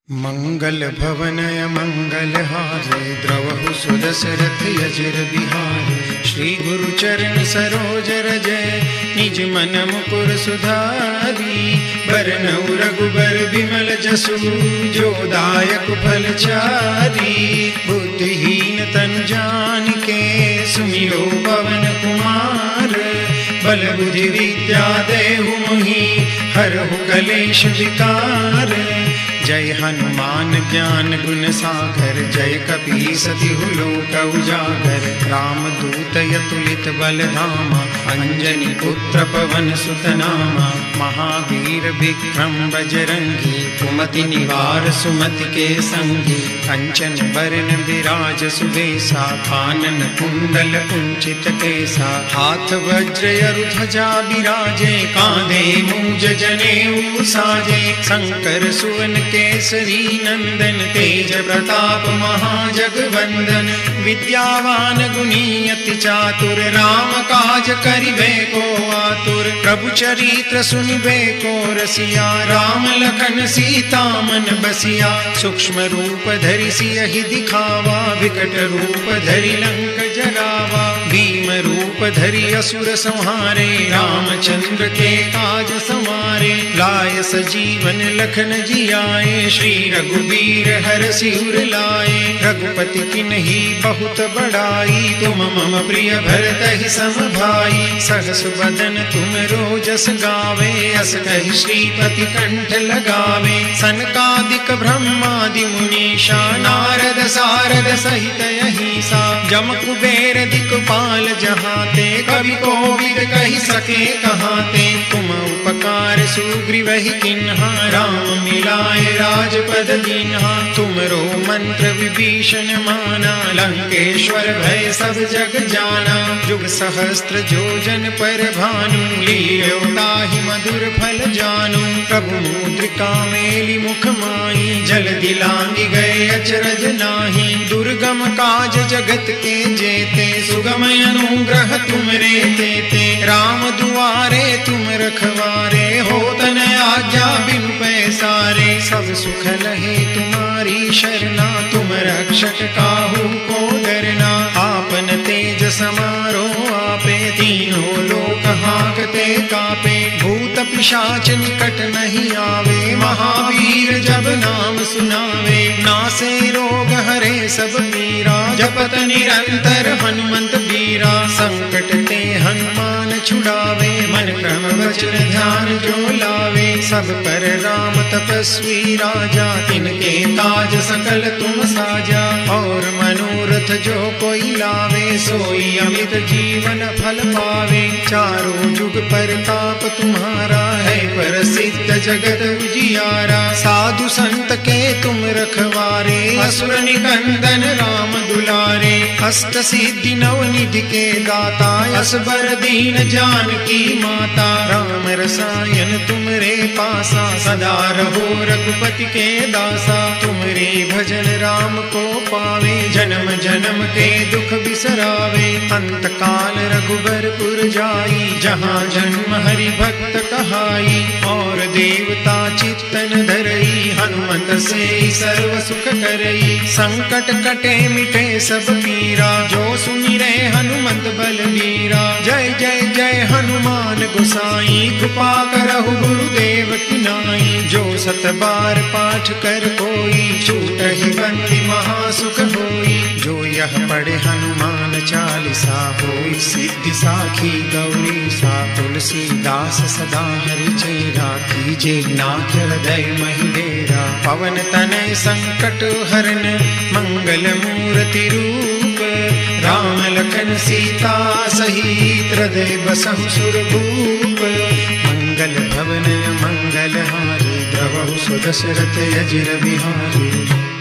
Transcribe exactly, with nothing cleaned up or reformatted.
मंगल भवनय मंगलहारे द्रवहु सुदशरथ यजिर बिहारे। श्री गुरु चरण सरोज रजय निज मन मुकुर सुधारी। बरनउँ रघुबर बिमल जसु जो दायक फल चारी। बुद्धिहीन तनु जानिके सुमिरो पवन कुमार। बल बुद्धि विद्या देहु मोहि हरहु कलेश विकार। जय हनुमान ज्ञान गुण सागर जय कपीस तिहु लोक उजागर। राम दूत अतुलित बल धामा अंजनी पुत्र पवन सुत नामा। महावीर विक्रम बजरंगी कुमति निवार सुमति के संगी। कंचन बरन विराज सुबेसा कानन कुंडल कुंचित केसा। हाथ वज्र अरु ध्वजा बिराजे कांधे मूंज जनेऊ साजे। शंकर सुवन केसरी नंदन तेज प्रताप महाजगवंदन। विद्यावान गुणी अति चातुर राम काज करिबे को आतुर। प्रभु चरित्र सुनिबे को रसिया राम लखन सीता मन बसिया। सूक्ष्म रूप धरि सियहि दिखावा विकट रूप धरि लंक जरावा। भीम रूप धरि असुर संहारे रामचंद्र के काज संवारे। लाय सजीवन लखन जियाए श्री रघुबीर हरषि उर लाए। रघुपति किन्ही बहुत बड़ाई तुम मम प्रिय भरतहि सम भाई। सहस बदन तुम रोजस गावे अस कहि श्रीपति कंठ लगावे। सनकादिक ब्रह्मादि मुनीषा नारद सारद सहित अहिसा। जम कुबेर दिक्पाल जहाते कवि कोविद कहि सके कहाते। तुम उपकार सुग्रीवहि किन्हा राम मिलाए राजपद दीन्हा। तुमरो मंत्र विभीषण माना लंकेश्वर भय सब जग जाना। जुग सहस्त्र जोजन पर भानु लील्यो ताहि मधुर फल जानू। प्रभु मुद्रिका मेलि मुख माहि जल दिलांगी गए अचरज नाही। दुर्गम काज जगत के जेते सुगम अनुग्रह तुमरे तेते। राम दुआरे तुम रखवारे होत न आज्ञा बिनु पैसारे। सब सुख लहे तुम्हारी शरणा तुम रक्षक काहू को डरना। आपन तेज समारो आपे तीनों लोक हांकते कापे। भूत पिशाच निकट नहीं आवे महावीर जब नाम सुनावे। नासे रोग हरे सब पीरा जपत निरंतर हनुमंत बीरा। संकट ते हनुमान छुड़ावे मन क्रम वचन ध्यान जो लावे। सब पर राम तपस्वी राजा तिनके काज सकल तुम साजा। और मनोरथ जो कोई लावे सोई अमित जीवन फल पावे। चारों जुग परताप तुम्हारा है प्रसिद्ध जगत उजियारा। साधु संत के तुम रखवारे असुर निकंदन राम दुलारे। अष्ट सिद्धि नव निधि के दाता असबर दीन जानकी माता। राम रसायन तुमरे पासा सदा रहो रघुपति के दासा। तुमरे भजन राम को पावे जन्म जन्म के दुख बिसरावे। अंत काल रघुबरपुर जाई जहाँ जन्म हरि भक्त कहाई। और देवता चित्तन धरई हनुमंत से सर्व सुख करई। संकट कटे मिटे सब पीरा जो सुमिरे हनुमंत बलबीरा। जय जय जय हनुमान गोसाई कृपा करहु गुरुदेव की नाई। जो सत बार पाठ कर कोई छूटहि बंदी महासुख होई। जो यह पढ़े हनुमान चालीसा होई सिद्धि साखी गौरी सा। तुलसीदास सदा हरि चेरा कीजे नाथ हृदय महि डेरा। पवन तनय संकट हरन मंगल मूर्ति रूप। राम लखन सीता सहित हृदय बसहु सुरभूप। मंगल भवन मंगलहारी द्रवहु सुदशरथ यजिर बिहारी।